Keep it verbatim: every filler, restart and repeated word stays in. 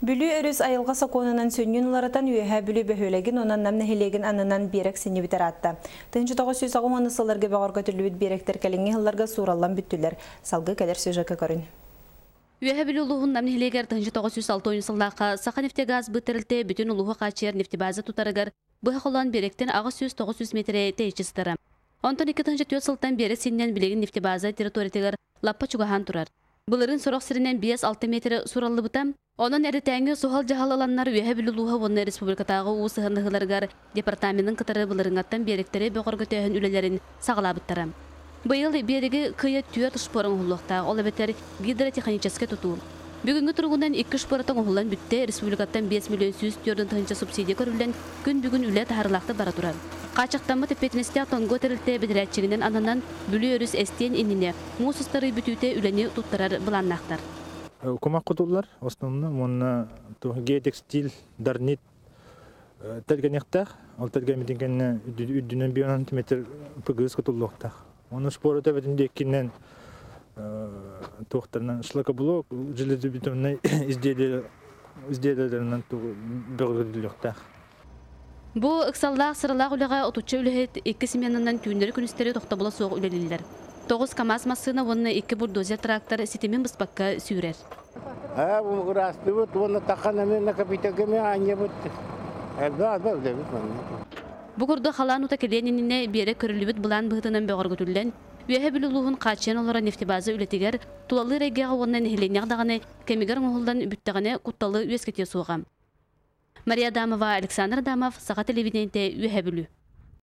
Бүлі өріс айылға сақонынан сөнген оларatan үйеға бүлі бөхөлеген онан намны хелеген анынан берек сені бітер атты. Тынчы тоғы сөз ағым анысыларға бағарға түрлі беректер кәліңе ғылларға сураллан бүттілер. Салғы кәдер сөзікі көрін. Үйеға бүлі ұлығын намны хелегер тынчы тоғы сөз алты ойынсыллаққа сақа нефтегаз бұтырылты бүтін ұлығы қачер нефтебазы тұтарығыр бұға қолан беректен ағы сөз тоғы сөз метре тейчістірі. Онтан екі тынчы төт сылттан бері сенен білеген нефтебазы территориятығыр лаппа чугахан тұрар. Бұлырын сұрық сірінен бес алты метр сураллы бұтам. Онын әрітәңі соғал жағалаланнар үйе білі луға онны республикатағы уысы ғындығыларғар департаментің қытары бұлырыңаттан беректері бөқіргі түйін үлелерін сағыла бұттары. Бұйыл берегі күйі түйет ұшпорын ұлықта, ол әбеттер гидротехническе тұту. Бүгінгі тұрғынан екі ұшпорытың ұлан бүтті республикаттан бес миллион сүйіз түрдің тұхынша субсидия көрілден күн бүгін үлі тағырлақты бара тұрар. Қачықтамы тепетінесте тоңғы тірілті бедірәтчігінен анынан бүлі өріс әстен еніне мұсыстары бүтуте үләне тұттырар бұланнақтар. Кумак кутулар основно монна геотекстиль дарнит тергенектер ал тергемеден үддүнөн бир сантиметр пгс кутулуктар. Оны спорт эбетинде кинен тохтарнан шлака блок железобетонный изделие изделиелеринен бөгөлүктөр. Бу ыксаллаак сырылаак үлеге отучча үлехет эки сменанан күндөр күнүстери тохтобула соог үлелилер. Тоғыз КАМАЗ массына онны екі бульдозер трактор сетемен бұспаққа сүйрер. А, бұл ғырасты бұд, оны таққан әмен накапитагеме аңе бұд. Әлбі адбар дәбіт мәні. Бұғырды қалан ұта келенініне бері көрілібіт бұлан бұғытынан бөғыр көтілден, үйе білі луғын қачен олара нефтебазы үлетігер, тулалы рәйгеға оннан хеленяқ дағаны, кемегер мұғылдан үбіттіғаны құтталы өскете соғам. Мария Адамова, Александр Адамов, Саға телевидениеде үйе білі.